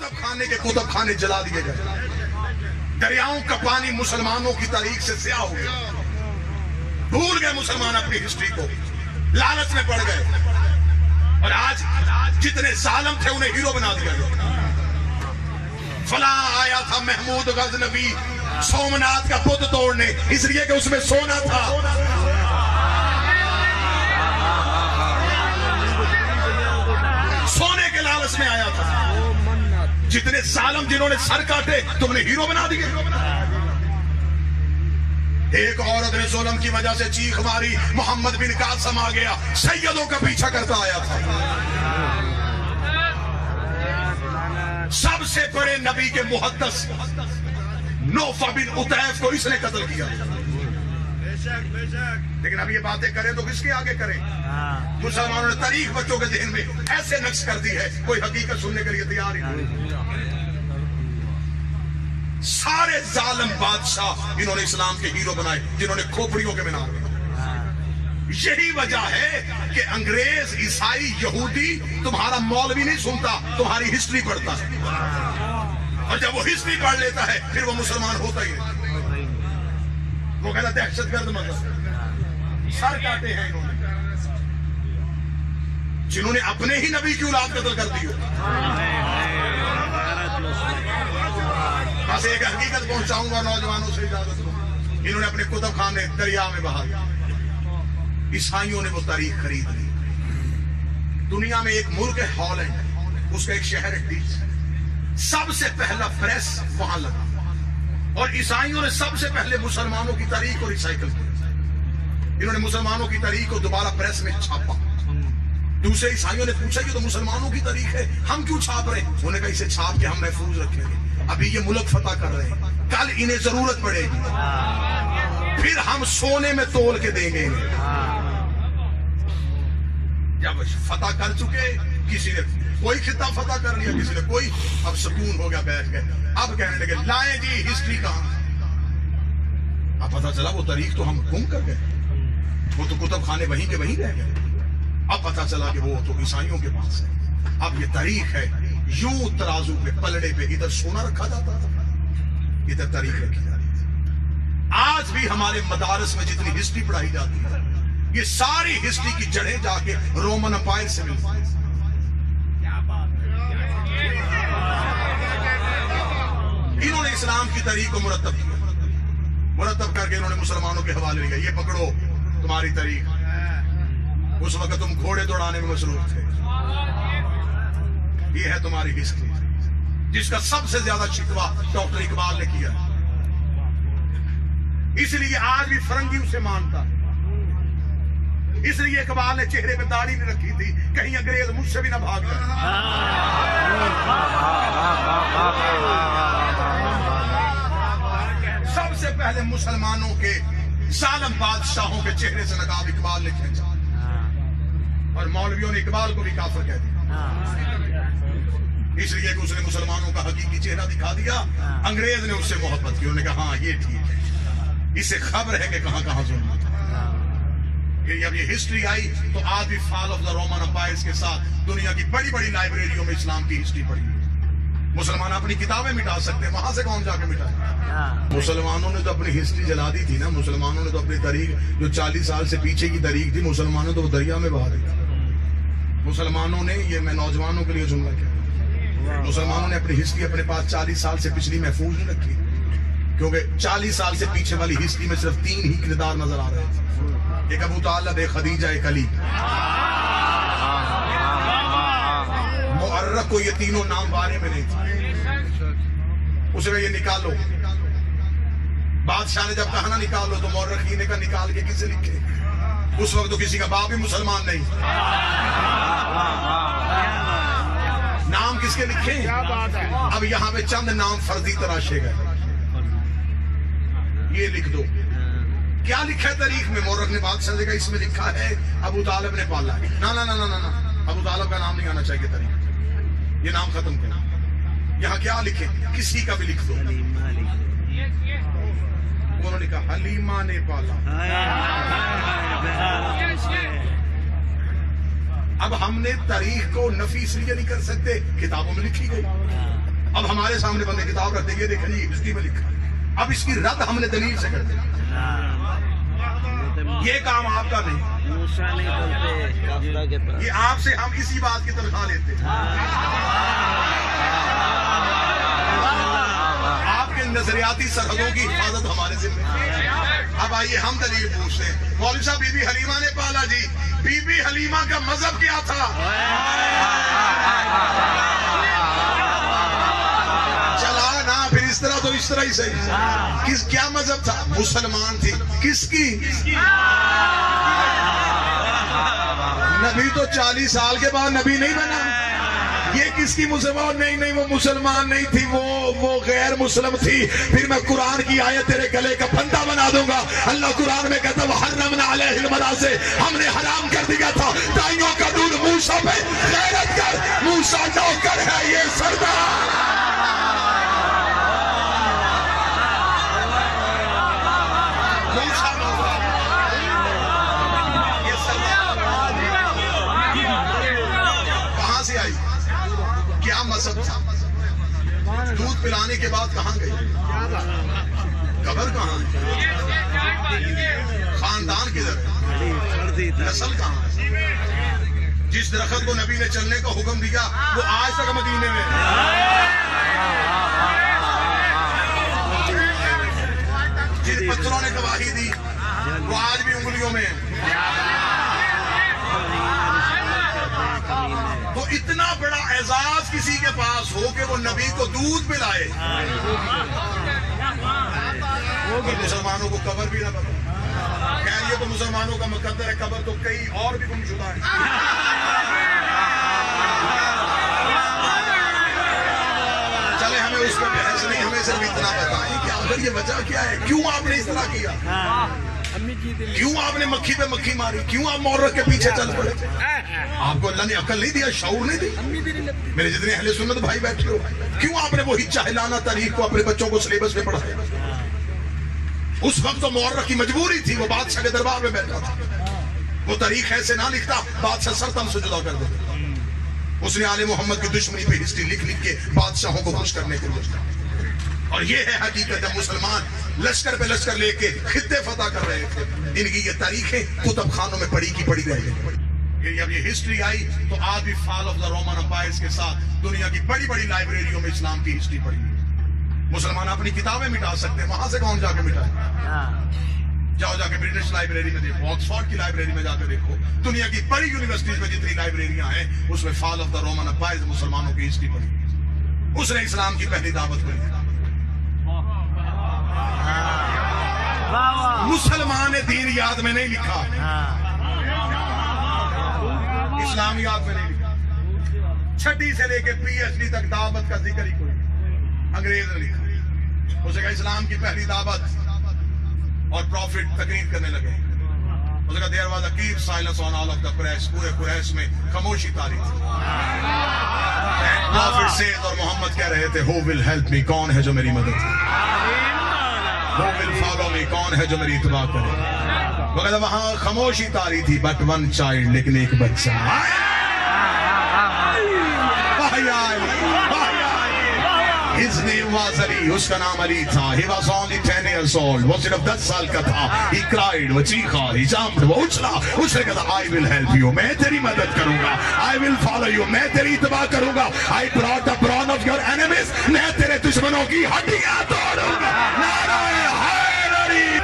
کتب خانے کے کتب خانے جلا دیے گئے، دریاؤں کا پانی مسلمانوں کی تاریخ سے سیاہ ہو گیا، بھول گئے مسلمان اپنی ہسٹری کو، لالچ میں پڑ گئے، اور آج جتنے ظالم تھے انہیں ہیرو بنا دیا گیا۔ فلاں آیا تھا محمود غزنوی سومناتھ کا بت توڑنے، اس لیے کہ اس میں سونا تھا۔ سونے کے لالچ میں آیا تھا۔ جتنے ظالم جنہوں نے سر کاٹے تم نے ہیرو بنا دیے۔ ایک عورت نے ظلم کی وجہ سے چیخ ماری، محمد بن قاسم آ گیا، سیدوں کا پیچھا کرتا آیا تھا۔ سب سے بڑے نبی کے محدث نوفع بن عطیف کو اس نے قتل کیا، لیکن اب یہ باتیں کریں تو کس کے آگے کریں؟ مسلمانوں نے تاریخ بچوں کے ذہن میں ایسے نقش کر دی ہے، کوئی حقیقت سننے کے لیے تیار ہی نہیں۔ سارے ظالم بادشاہ انہوں نے اسلام کے ہیرو بنائے، جنہوں نے کھوپڑیوں کے مینار بنائے۔ یہی وجہ ہے کہ انگریز، عیسائی، یہودی تمہارا مولوی نہیں سنتا، تمہاری ہسٹری پڑھتا ہے، اور جب وہ ہسٹری پڑھ لیتا ہے پھر وہ مسلمان ہوتا ہی نہیں۔ وہ کہتا دہشت گرد مذہب، سر کاٹے ہیں انہوں نے، جنہوں نے اپنے ہی نبی کی اولاد قتل کر دی ہو۔ بس ایک حقیقت پہنچاؤں گا نوجوانوں سے، اجازت دو، انہوں نے اپنے کتب خانے دریا میں بہا دیا۔ عیسائیوں نے وہ تاریخ خرید لی۔ دنیا میں ایک ملک ہے ہالینڈ، اس کا ایک شہر ہے ڈیس، سب سے پہلا پریس وہاں لگا، اور عیسائیوں نے سب سے پہلے مسلمانوں کی تاریخ کو ریسائیکل کیا۔ انہوں نے مسلمانوں کی تاریخ کو دوبارہ پریس میں چھاپا۔ دوسرے عیسائیوں نے پوچھا یہ تو مسلمانوں کی تاریخ ہے، ہم کیوں چھاپ رہے ہیں؟ انہوں نے کہا اسے چھاپ کے ہم محفوظ رکھیں گے، ابھی یہ ملک فتح کر رہے ہیں، کل انہیں ضرورت پڑے گی، پھر ہم سونے میں تول کے دیں گے۔ جب فتح کر چکے، کسی نے کوئی خطہ فتح کر لیا، کسی نے کوئی، اب سکون ہو گیا، بیٹھ گئے۔ اب کہنے لگے لائیں جی ہسٹری کہاں؟ اب پتہ چلا وہ تاریخ تو ہم گم کر گئے، وہ تو کتب خانے وہیں کے وہیں رہ گئے۔ اب پتہ چلا کہ وہ تو عیسائیوں کے پاس ہے۔ اب یہ تاریخ ہے، یوں ترازو پہ پلڑے پہ ادھر سونا رکھا جاتا تھا، ادھر تاریخ رکھی جاتی تھی۔ آج بھی ہمارے مدارس میں جتنی ہسٹری پڑھائی جاتی ہے، یہ ساری ہسٹری کی جڑیں جا کے رومن امپائر سے ملتی ہیں۔ انہوں نے اسلام کی تاریخ کو مرتب کیا، مرتب کر کے انہوں نے مسلمانوں کے حوالے لیا، یہ پکڑو تمہاری تاریخ۔ اس وقت تم گھوڑے دوڑانے میں مصروف تھے، یہ ہے تمہاری ہسٹری، جس کا سب سے زیادہ شکوہ ڈاکٹر اقبال نے کیا۔ اس لیے آج بھی فرنگی اسے مانتا، اس لیے اقبال نے چہرے پہ داڑھی نہیں رکھی تھی، کہیں انگریز مجھ سے بھی نہ بھاگ جائے۔ سب سے پہلے مسلمانوں کے ظالم بادشاہوں کے چہرے سے نقاب اقبال نے کھینچا، اور مولویوں نے اقبال کو بھی کافر کہہ دیا، اس لیے کہ اس نے مسلمانوں کا حقیقی چہرہ دکھا دیا۔ انگریز نے اس سے محبت کی، انہوں نے کہا ہاں یہ ٹھیک ہے، اسے خبر ہے کہ کہاں کہاں ظلم تھا۔ جب یہ ہسٹری آئی تو آج بھی fall of the Roman empires کے ساتھ دنیا کی بڑی بڑی لائبریریوں میں اسلام کی ہسٹری پڑھی ہے۔ مسلمان اپنی کتابیں مٹا سکتے ہیں، وہاں سے کون جا کے مٹائے؟ مسلمانوں نے تو اپنی ہسٹری جلا دی تھی نا، مسلمانوں نے تو اپنی تاریخ جو 40 سال سے پیچھے کی تاریخ تھی، مسلمانوں تو وہ دریا میں بہا دی تھی۔ مسلمانوں نے، یہ میں نوجوانوں کے لیے جملہ کیا، مسلمانوں نے اپنی ہسٹری اپنے پاس 40 سال سے پچھلی محفوظ نہیں رکھی، کیونکہ 40 سال سے پیچھے والی ہسٹری میں صرف 3 ہی کردار نظر آ رہے تھے، ایک ابو طالب، ایک خدیجہ، ایک علی۔ مؤرخ کو یہ تینوں نام بارے میں نہیں تھے، اسے یہ نکالو، بادشاہ نے جب کہا نا نکالو تو مورخین نے کہا نکال کے کسے لکھے؟ اس وقت تو کسی کا باپ بھی مسلمان نہیں، نام کس کے لکھے؟ اب یہاں پہ چند نام فردی تراشے گئے، یہ لکھ دو۔ کیا لکھا ہے تاریخ میں؟ مورخ نے بادشاہ سے کہا اس میں لکھا ہے ابو طالب نے پالا۔ نا نا نا نا نا، ابو طالب کا نام نہیں آنا چاہیے تاریخ، یہ نام ختم کرنا۔ یہاں کیا لکھے؟ کسی کا بھی لکھ دو۔ انہوں نے کہا حلیمہ نے پالا۔ اب ہم نے تاریخ کو نفی اس لیے نہیں کر سکتے، کتابوں میں لکھی گئی، اب ہمارے سامنے بندے کتاب رکھتے یہ دیکھیں یہ ہسٹری میں لکھا، اب اس کی رد ہم نے دلیل سے کر دی. یہ کام آپ کا نہیں، یہ آپ سے ہم اسی بات کی تنخواہ لیتے ہیں. آپ کے نظریاتی سرحدوں کی حفاظت ہمارے ذمہ ہے. اب آئیے ہم دلیل پوچھتے ہیں. مولوی صاحب بی بی حلیمہ نے پالا جی، بی بی حلیمہ کا مذہب کیا تھا؟ چلا نا پھر اس طرح تو اس طرح ہی صحیح. کیا مذہب تھا؟ مسلمان تھی. کس کی؟ نبی تو 40 سال کے بعد نبی نہیں بنا. یہ کس کی مسلمان؟ نہیں وہ مسلمان نہیں تھی، وہ غیر مسلم تھی. پھر میں قرآن کی آیت تیرے گلے کا پھندا بنا دوں گا. اللہ قرآن میں کہتا وحرمنا علیہ المناسک، ہم نے حرام کر دیا تھا دائیوں کا دودھ. موسیٰ پہ غیرت کر، موسیٰ نوکر ہے یہ سردار. کیا مذہب تھا؟ دودھ پلانے کے بعد کہاں گئی؟ قبر کہاں ہے؟ خاندان کدھر ہے؟ نسل کہاں ہے؟ جس درخت کو نبی نے چلنے کا حکم دیا وہ آج تک مدینے میں ہے. جن پتھروں نے گواہی دی وہ آج بھی انگلیوں میں ہے. تو اتنا بڑا اعزاز کسی کے پاس ہو کہ وہ نبی کو دودھ پلائے. مسلمانوں کو قبر بھی نہ پتا. خیر یہ تو مسلمانوں کا مقدر ہے، قبر تو کئی اور بھی گم شدہ ہے. چلے ہمیں اس پر بحث نہیں، ہمیں صرف اتنا بتائیں کہ آخر یہ وجہ کیا ہے؟ کیوں آپ نے اس طرح کیا؟ کیوں آپ نے مکھی پہ مکھی ماری؟ کیوں آپ مورخ کے پیچھے چل پڑے؟ آپ کو اللہ نے عقل نہیں دیا، شعور نہیں دی؟ میرے جتنے اہل سنت بھائی بیٹھے ہو، کیوں آپ نے وہی جاہلانہ تاریخ کو اپنے بچوں کو سلیبس میں پڑھایا؟ اس وقت تو مورخ کی مجبوری تھی، وہ بادشاہ کے دربار میں بیٹھا تھا. وہ تاریخ ایسے نہ لکھتا بادشاہ سر تن سے جدا کر دیتا. اس نے آل محمد کی دشمنی پہ ہسٹری لکھ کے بادشاہوں کو خوش کرنے کے لیے. اور یہ ہے حقیقت. جب مسلمان لشکر پہ لشکر لے کے خطے فتح کر رہے تھے، ان کی یہ تاریخیں کتب خانوں میں پڑھی کی پڑھی رہی. جب یہ ہسٹری آئی تو آج بھی fall of the Roman empires کے ساتھ دنیا کی بڑی بڑی لائبریریوں میں اسلام کی ہسٹری پڑھی. مسلمان اپنی کتابیں مٹا سکتے ہیں، وہاں سے کون جا کے مٹائے؟ جاؤ جا کے برٹش لائبریری میں دیکھو، آکسفورڈ کی لائبریری میں جا کے دیکھو. دنیا کی بڑی یونیورسٹیز میں جتنی لائبریریاں ہیں اس میں fall of the Roman empires مسلمانوں کی ہسٹری پڑھی. اس نے اسلام کی پہلی دعوت پڑھی. مسلمان دین یاد میں نہیں لکھا، اسلامیات میں نہیں لکھا. چھٹی سے لے کے پی ایچ ڈی تک دعوت کا ذکر ہی کوئی انگریز نے لکھا. اسے کہا اسلام کی پہلی دعوت اور پروفٹ تقریر کرنے لگے. اسے کہا there was a keep silence on all of the Quraysh. پورے قریش میں خاموشی تاری تھی. پروفٹ سیز اور محمد کہہ رہے تھے ہو ول ہیلپ می، کون ہے جو میری مدد کرے؟ ہو ول فالو می، کون ہے جو میری اتباع کرے؟ وہ کہتا وہاں خاموشی تاری تھی. بٹ ون چائلڈ، لیکن ایک بچہ. His name was Ali. اس کا نام علی تھا. He was only 10 years old. وہ صرف 10 سال کا تھا. He cried. وہ چیخا. He jumped. وہ اچھلا. اس نے کہا I will help you. میں تیری مدد کروں گا. I will follow you. میں تیری اتباع کروں گا. I brought the brawn of your enemies. میں تیرے دشمنوں کی ہڈیاں توڑوں گا. نعرہ حیدری.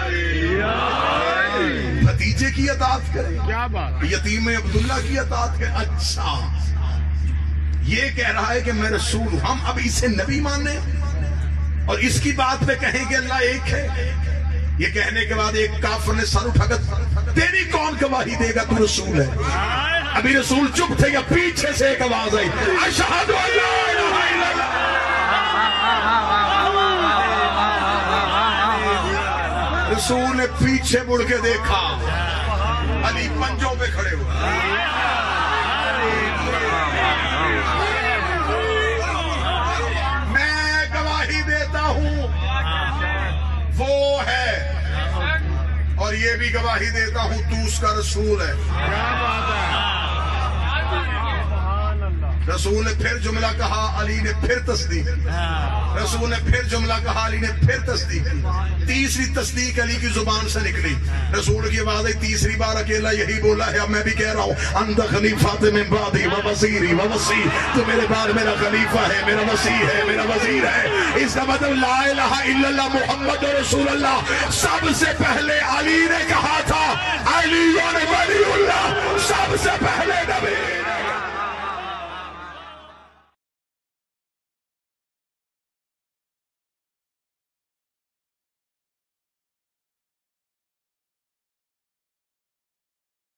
بھتیجے کی اطاعت کریں. کیا بات. یتیم عبداللہ کی اطاعت کریں. اچھا یہ کہہ رہا ہے کہ میں رسول ہوں. ہم اب اسے نبی ماننے اور اس کی بات پہ کہیں کہ اللہ ایک ہے. یہ کہنے کے بعد ایک کافر نے سر اٹھا کر تیری کون گواہی دے گا تو رسول ہے؟ ابھی رسول چپ تھے یا پیچھے سے ایک آواز آئی اشہد ان لا الہ الا اللہ. رسول نے پیچھے مڑ کے دیکھا. علی پنجوں پہ کھڑے ہوئے. وہ ہے اور یہ بھی گواہی دیتا ہوں تو اس کا رسول ہے. رسول نے پھر جملہ کہا، علی نے پھر تصدیق کی۔ رسول نے پھر جملہ کہا، علی نے پھر تصدیق کی۔ تیسری تصدیق علی کی زبان سے نکلی، رسول کی آواز آئی تیسری بار، اکیلا یہی بولا ہے، اب میں بھی کہہ رہا ہوں، انت خلیفۃ من بعدی و وزیری و وصی، تو میرے بعد میرا خلیفہ ہے، میرا وصی ہے، میرا وزیر ہے۔ اس کا مطلب لا الہ الا اللہ محمد رسول اللہ سب سے پہلے علی نے کہا تھا، علی ولی اللہ سب سے پہلے نبی۔